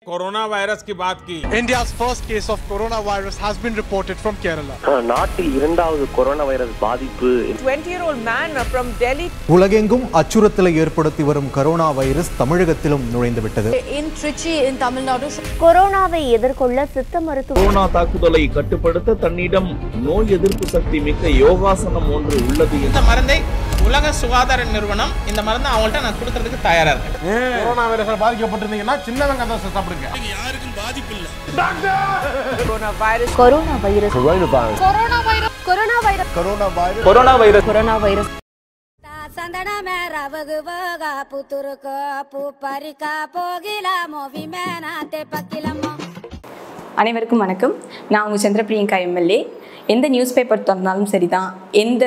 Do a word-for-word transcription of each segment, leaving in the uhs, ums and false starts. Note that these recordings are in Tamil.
कोरोना वायरस की बात की। India's first case of coronavirus has been reported from Kerala. நாட்டில் இரண்டாவது கொரோனா வைரஸ் பாதிப்பு. twenty-year-old man from Delhi. உலகெங்கும் அச்சுறுத்தலை ஏற்படுத்தி வரும் கொரோனா வைரஸ் தமிழகத்திலும் நுழைந்து விட்டது. In Trichy in Tamil Nadu. கொரோனாவை எதிர்கொள்ள சித்த மருத்துவ கொரோனா தாக்குதலை கட்டுப்படுத்த தன்னிடம் நோய் எதிர்ப்பு சக்தி மிக்க யோகாசனம் ஒன்று உள்ளது. இந்த மருந்தை உலக சுகாதார நிறுவனம் இந்த மருந்து அவங்கள்ட்ட நான் கொடுக்கிறதுக்கு தயாரா இருக்கேன். கொரோனா வைரஸால் பாதிக்கப்பட்டிருந்தீங்கன்னா சின்னவங்க தான் சாப்பிடுங்க. யாருக்கும் பாதிப்பு இல்ல. Corona virus. Corona virus. Corona virus. Corona virus. Corona virus. Corona virus. Corona virus. Corona virus. சந்தன மேரவகு வகா புத்துருக்கு பூப்பரிக்கா போகில மோவி மேனாதே பக்கிலமோ. அனைவருக்கும் வணக்கம். நான் உங்கள் சந்திரபிரியங்கா எம்எல்ஏ. எந்த நியூஸ் பேப்பர் திறந்தாலும் சரிதான், எந்த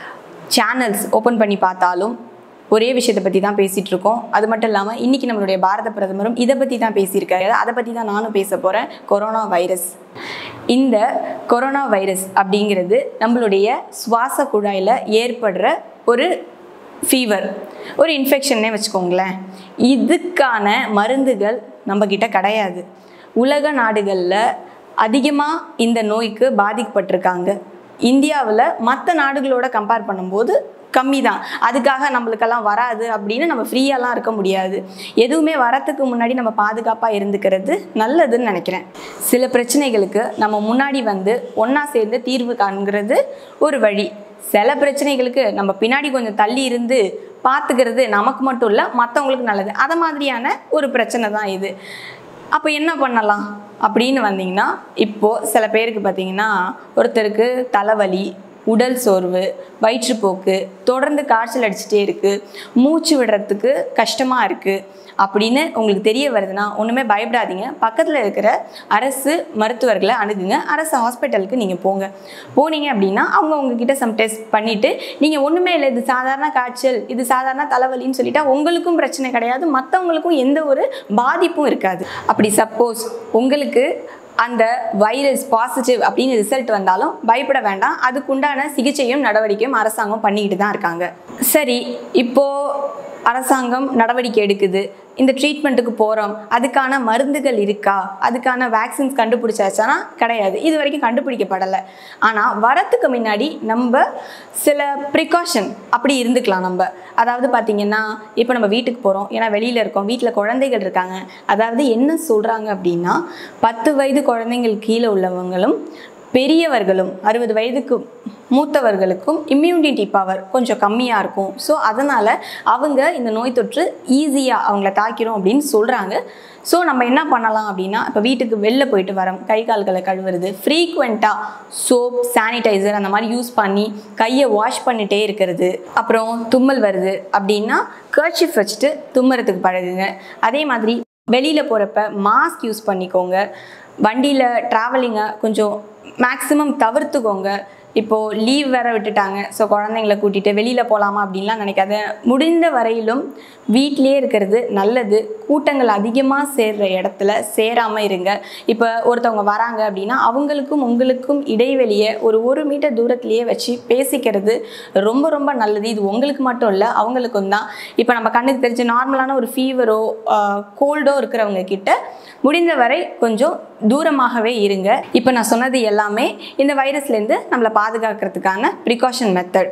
சேனல்ஸ் ஓப்பன் பண்ணி பார்த்தாலும் ஒரே விஷயத்தை பற்றி தான் பேசிகிட்டு இருக்கோம். அது மட்டும் இல்லாமல் இன்றைக்கி நம்மளுடைய பாரத பிரதமரும் இதை பற்றி தான் பேசியிருக்காரு. அதை பற்றி தான் நானும் பேச போகிறேன். Corona virus. இந்த கொரோனா வைரஸ் அப்படிங்கிறது நம்மளுடைய சுவாச குழாயில் ஏற்படுற ஒரு ஃபீவர், ஒரு இன்ஃபெக்ஷன்னே வச்சுக்கோங்களேன். இதுக்கான மருந்துகள் நம்மக்கிட்ட கிடையாது. உலக நாடுகளில் அதிகமாக இந்த நோய்க்கு பாதிக்கப்பட்டிருக்காங்க. இந்தியாவில் மற்ற நாடுகளோட கம்பேர் பண்ணும்போது கம்மி தான். அதுக்காக நம்மளுக்கெல்லாம் வராது அப்படின்னு நம்ம ஃப்ரீயாலாம் இருக்க முடியாது. எதுவுமே வரத்துக்கு முன்னாடி நம்ம பாதுகாப்பாக இருந்துக்கிறது நல்லதுன்னு நினைக்கிறேன். சில பிரச்சனைகளுக்கு நம்ம முன்னாடி வந்து ஒன்றா சேர்ந்து தீர்வு காண்கிறது ஒரு வழி. சில பிரச்சனைகளுக்கு நம்ம பின்னாடி கொஞ்சம் தள்ளி இருந்து பார்த்துக்கிறது நமக்கு மட்டும் இல்லை, மற்றவங்களுக்கு நல்லது. அதை மாதிரியான ஒரு பிரச்சனை தான் இது. அப்போ என்ன பண்ணலாம் அப்படின்னு வந்தீங்கன்னா, இப்போது சில பேருக்கு பார்த்திங்கன்னா, ஒருத்தருக்கு தலைவலி, உடல் சோர்வு, வயிற்றுப்போக்கு, தொடர்ந்து காய்ச்சல் அடிச்சுட்டே இருக்குது, மூச்சு விடுறதுக்கு கஷ்டமாக இருக்குது அப்படின்னு உங்களுக்கு தெரிய வருதுன்னா ஒன்றுமே பயப்படாதீங்க. பக்கத்தில் இருக்கிற அரசு மருத்துவர்களை அணுகுங்க. அரசு ஹாஸ்பிட்டலுக்கு நீங்கள் போங்க. போனீங்க அப்படின்னா அவங்க உங்ககிட்ட சம் டெஸ்ட் பண்ணிவிட்டு நீங்கள் ஒன்றுமே இல்லை, இது சாதாரண காய்ச்சல், இது சாதாரண தலைவலின்னு சொல்லிட்டா உங்களுக்கும் பிரச்சனை கிடையாது, மற்றவங்களுக்கும் எந்த ஒரு பாதிப்பும் இருக்காது. அப்படி சப்போஸ் உங்களுக்கு அந்த வைரஸ் பாசிட்டிவ் அப்படின்னு ரிசல்ட் வந்தாலும் பயப்பட வேண்டாம். அதுக்குண்டான சிகிச்சையும் நடவடிக்கையும் அரசாங்கம் பண்ணிக்கிட்டு தான் இருக்காங்க. சரி, இப்போது அரசாங்கம் நடவடிக்கை எடுக்குது, இந்த ட்ரீட்மெண்ட்டுக்கு போகிறோம், அதுக்கான மருந்துகள் இருக்கா, அதுக்கான வேக்சின்ஸ் கண்டுபிடிச்சாச்சானா கிடையாது, இது வரைக்கும் கண்டுபிடிக்கப்படலை. ஆனால் வரத்துக்கு முன்னாடி நம்ம சில ப்ரிகாஷன் அப்படி இருந்துக்கலாம் நம்ம. அதாவது பார்த்திங்கன்னா, இப்போ நம்ம வீட்டுக்கு போகிறோம், ஏன்னா வெளியில் இருக்கோம், வீட்டில் குழந்தைகள் இருக்காங்க. அதாவது என்ன சொல்கிறாங்க அப்படின்னா, பத்து வயது குழந்தைங்கள் கீழே உள்ளவங்களும் பெரியவர்களும் அறுபது வயதுக்கு மூத்தவர்களுக்கும் இம்யூனிட்டி பவர் கொஞ்சம் கம்மியாக இருக்கும். ஸோ அதனால் அவங்க இந்த நோய் தொற்று ஈஸியாக அவங்கள தாக்கிறோம் அப்படின்னு சொல்கிறாங்க. ஸோ நம்ம என்ன பண்ணலாம் அப்படின்னா, இப்போ வீட்டுக்கு வெளில போயிட்டு வரோம், கை கால்களை கழுவுறது, ஃப்ரீக்வெண்ட்டாக சோப், சானிடைசர் அந்த மாதிரி யூஸ் பண்ணி கையை வாஷ் பண்ணிகிட்டே இருக்கிறது. அப்புறம் தும்மல் வருது அப்படின்னா கர்ச்சீஃப் வச்சுட்டு தும்முறதுக்கு பழகுங்க. அதே மாதிரி வெளியில் போகிறப்ப மாஸ்க் யூஸ் பண்ணிக்கோங்க. வண்டியில் ட்ராவலிங்கை கொஞ்சம் மேக்ஸிமம் தவிர்த்துக்கோங்க. இப்போது லீவ் வேறு விட்டுட்டாங்க, ஸோ குழந்தைங்கள கூட்டிகிட்டு வெளியில் போகலாமா அப்படின்லாம் நினைக்காத. முடிந்த வரையிலும் வீட்டிலே இருக்கிறது நல்லது. கூட்டங்கள் அதிகமாக சேர்கிற இடத்துல சேராமல் இருங்க. இப்போ ஒருத்தவங்க வராங்க அப்படின்னா அவங்களுக்கும் உங்களுக்கும் இடைவெளியை ஒரு ஒரு மீட்டர் தூரத்துலேயே வச்சு பேசிக்கிறது ரொம்ப ரொம்ப நல்லது. இது உங்களுக்கு மட்டும் இல்லை, அவங்களுக்கும் தான். இப்போ நம்ம கண்ணுக்கு தெரிஞ்ச நார்மலான ஒரு ஃபீவரோ கோல்டோ இருக்கிறவங்க கிட்ட முடிந்த வரை கொஞ்சம் தூரமாகவே இருங்க. இப்போ நான் சொன்னது எல்லாமே இந்த வைரஸ்லேருந்து நம்மளை பாதுகாக்கிறதுக்கான ப்ரிகாஷன் மெத்தட்.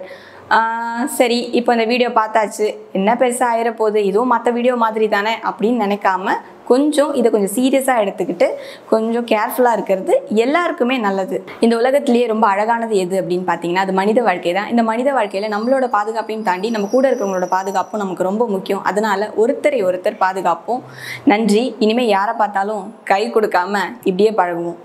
சரி, இப்போ இந்த வீடியோ பார்த்தாச்சு, என்ன பெருசாக ஆயிர போகுது, இதுவும் மற்ற வீடியோ மாதிரி தானே அப்படின்னு நினைக்காம கொஞ்சம் இதை கொஞ்சம் சீரியஸாக எடுத்துக்கிட்டு கொஞ்சம் கேர்ஃபுல்லாக இருக்கிறது எல்லாருக்குமே நல்லது. இந்த உலகத்திலேயே ரொம்ப அழகானது எது அப்படின்னு பார்த்தீங்கன்னா அது மனித வாழ்க்கை தான். இந்த மனித வாழ்க்கையில் நம்மளோட பாதுகாப்பையும் தாண்டி நம்ம கூட இருக்கிறவங்களோட பாதுகாப்பும் நமக்கு ரொம்ப முக்கியம். அதனால் ஒருத்தரை ஒருத்தர் பாதுகாப்போம். நன்றி. இனிமேல் யாரை பார்த்தாலும் கை கொடுக்காம இப்படியே பழகுவோம்.